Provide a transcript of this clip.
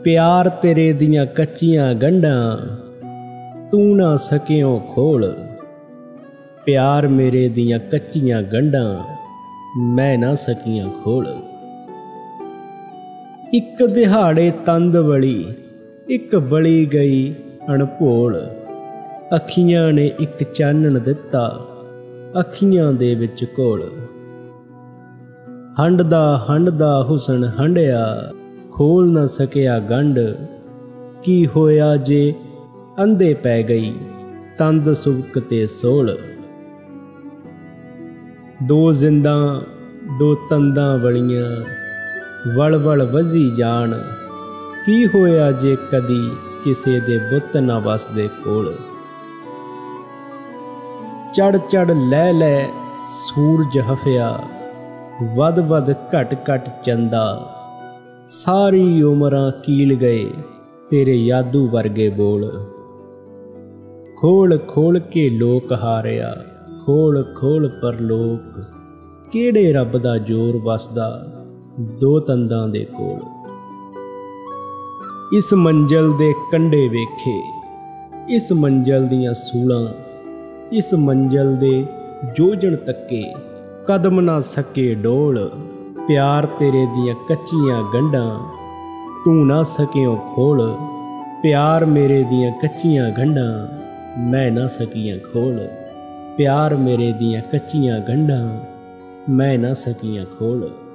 प्यार तेरे दियां कच्चियां गंढां तू ना सकियों खोल। प्यार मेरे दियां कच्चियां गंढां मैं ना सकियां खोल। इक दिहाड़े तंद बली इक बली गई अणभोल। अखियां ने इक चानण दिता अखियां दे विच घोल। हंडदा हंडदा हुसन हंडिया खोल न सकिया गंढ। की होया जे अंधे पै गई तंद सुबक ते सोल। दो जिंदा दो तंदां वलियां वल वल वजी जान। की होया जे कदी किसे दे बुत ना वसदे कोल। चढ़ चढ़ लै लै सूरज हफिया वध वध घट घट चंदा। सारी उमरां कील गए तेरे यादू वर्गे बोल। खोल खोल के लोक हारिया खोल खोल परलोक। केड़े रब दा जोर वसदा दो तंदां दे कोल। इस मंजिल दे कंढे वेखे इस मंजिल दियां सूलां। इस मंजिल दे जोजन तक्के कदम ना सके डोल। प्यार तेरे दियां कच्चियां गंढां तू ना सकियों खोल। प्यार मेरे दियां कच्चियां गंढां मैं ना सकियां खोल। प्यार मेरे दियां कच्चियां गंढां मैं ना सकियां खोल।